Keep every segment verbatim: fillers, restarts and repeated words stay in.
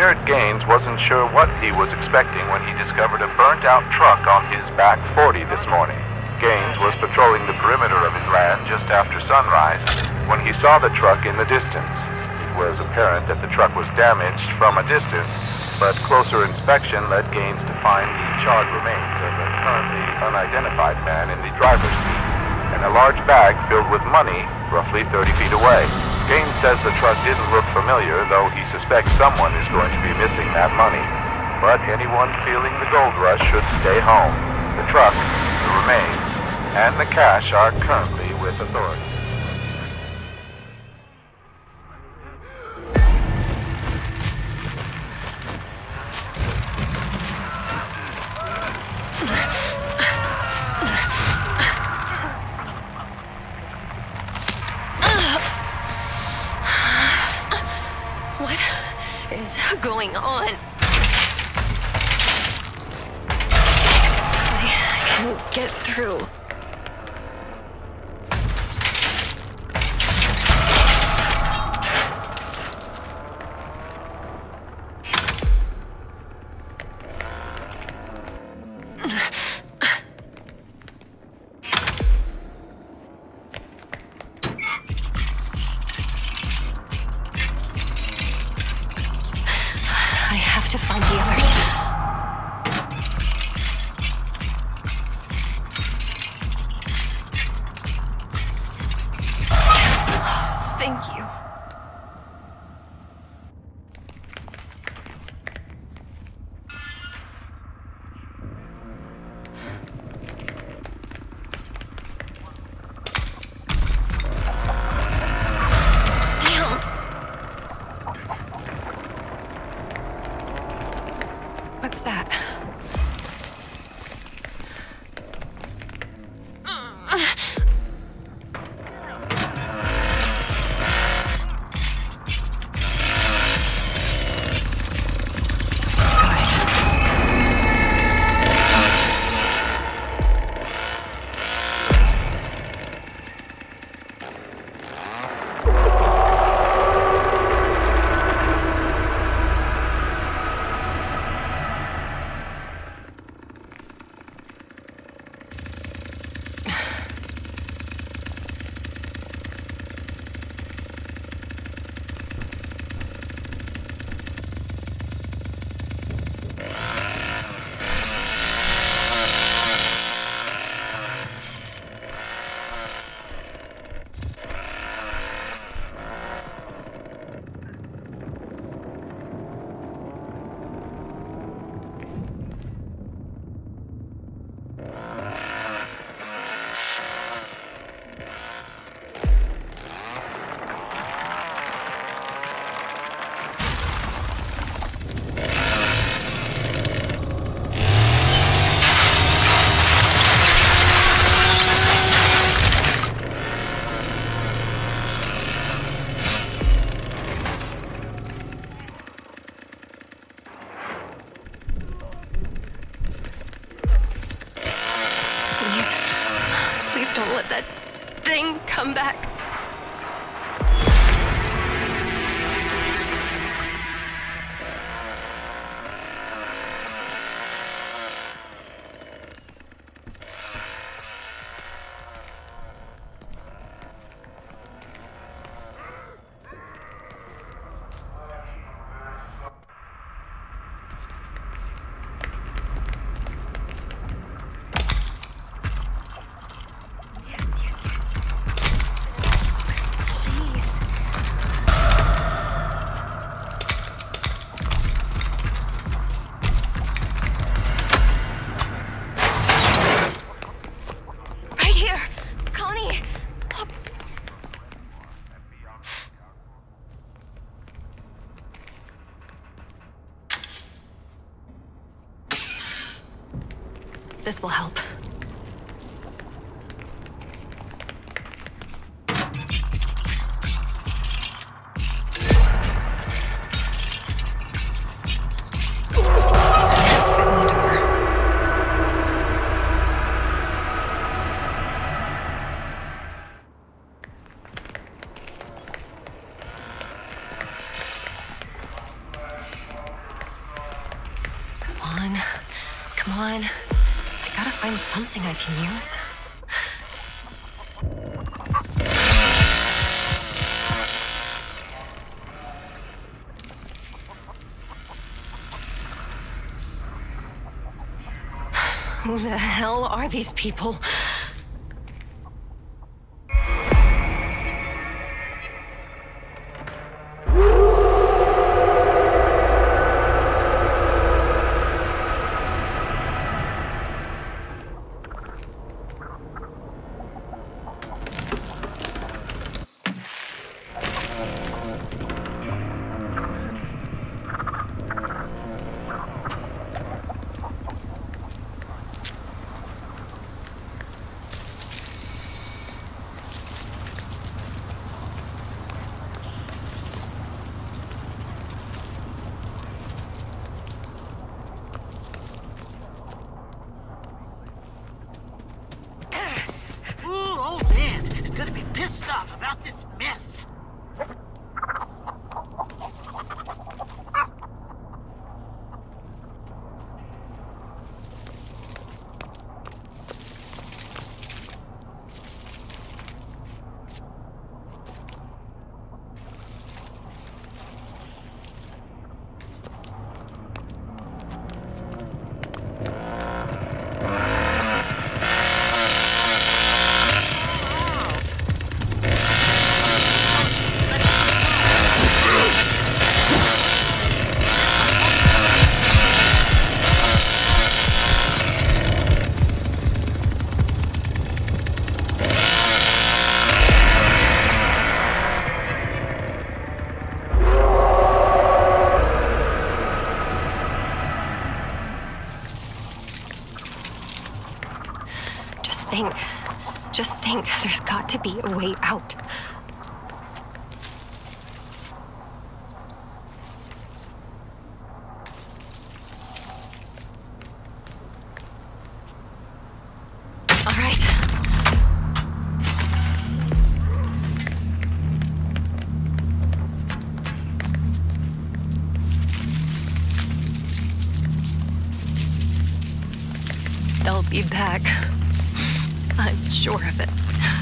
Garrett Gaines wasn't sure what he was expecting when he discovered a burnt-out truck on his back forty this morning. Gaines was patrolling the perimeter of his land just after sunrise when he saw the truck in the distance. It was apparent that the truck was damaged from a distance, but closer inspection led Gaines to find the charred remains of a currently unidentified man in the driver's seat and a large bag filled with money roughly thirty feet away. Gaines says the truck didn't look familiar, though he suspects someone is going to be missing that money. But anyone feeling the gold rush should stay home. The truck, the remains, and the cash are currently with authorities. Going on? I can't get through. To find the others. Yes. Oh, thank you. What's that? Please don't let that thing come back. This will help. on. Come on. I gotta find something I can use. Who the hell are these people? Think. Just think. There's got to be a way out. All right. They'll be back. I'm sure of it.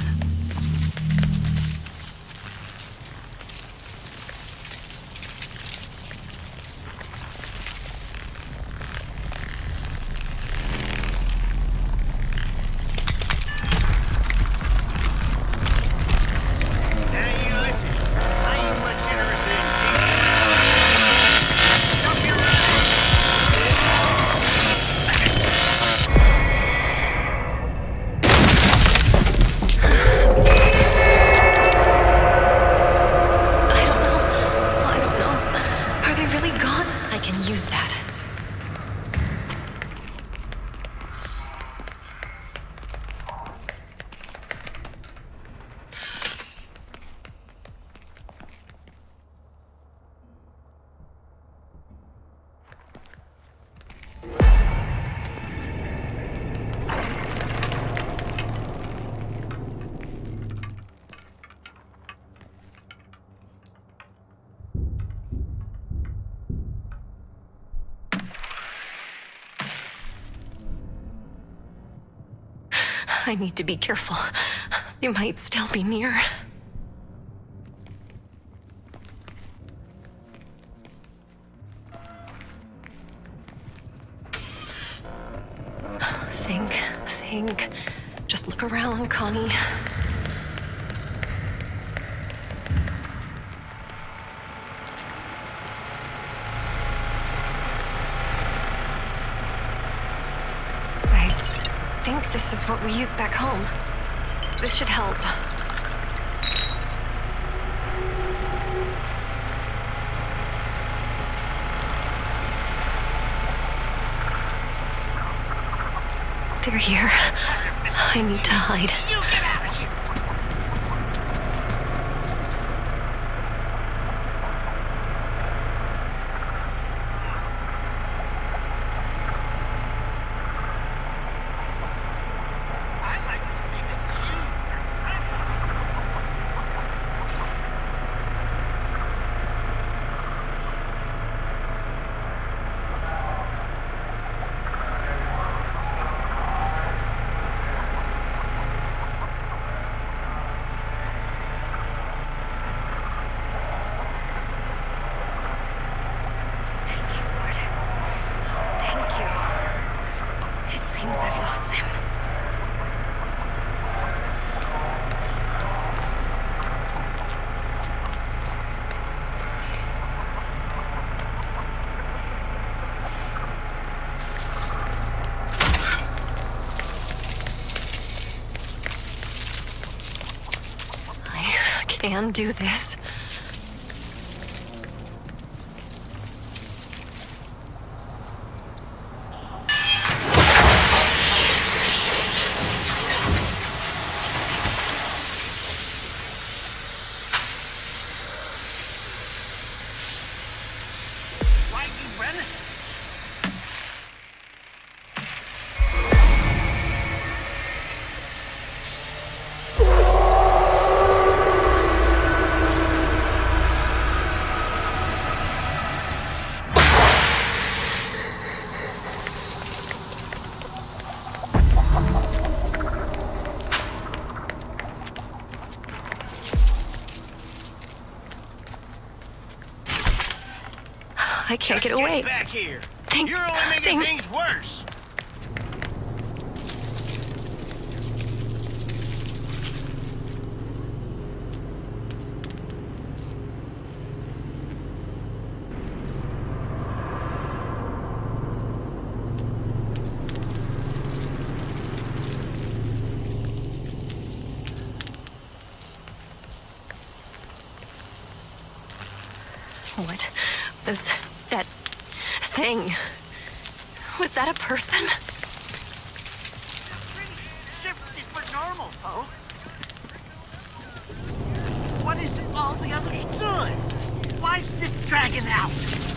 I need to be careful. They might still be near. Think, think. Just look around, Connie. I think this is what we use back home. This should help. They're here. I need to hide. You get out of here! can do this. Why you running? I can't get away. Get back here. Thank- You're only making thank- things worse. What was that thing? Was that a person? Pretty different for normal, Poe. What is all the others doing? Why is this dragging out?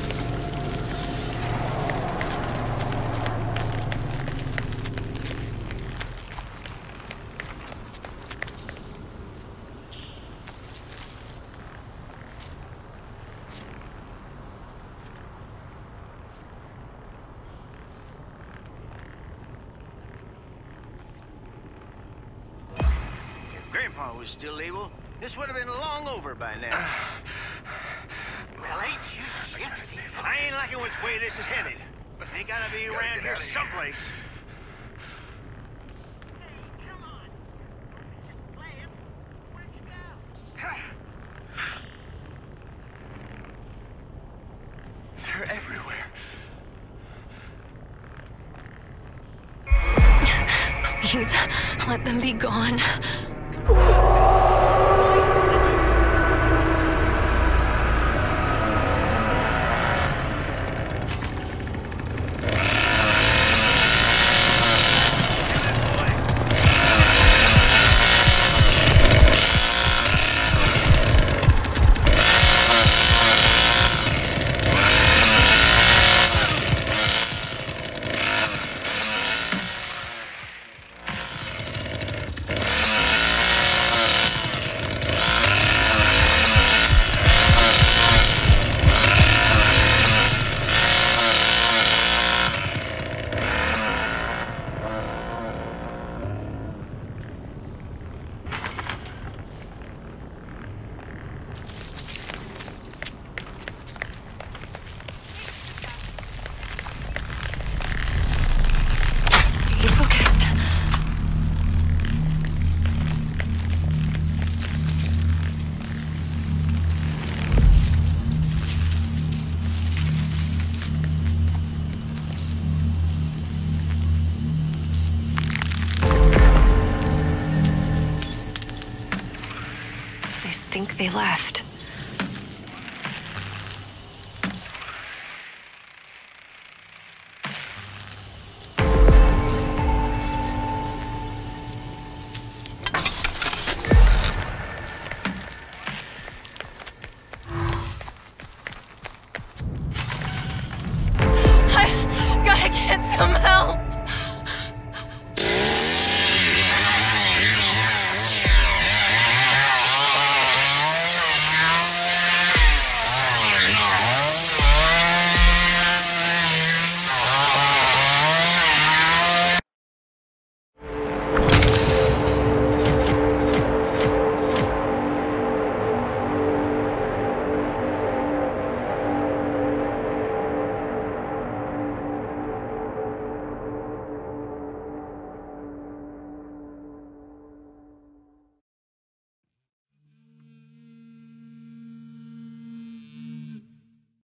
Grandpa was still able, this would have been long over by now. Well, ain't you shifty? I ain't liking which way this is headed. They gotta be around here someplace. Hey, come on. Just playing. Where'd you go? They're everywhere. Please, let them be gone. Stay focused. I think they left.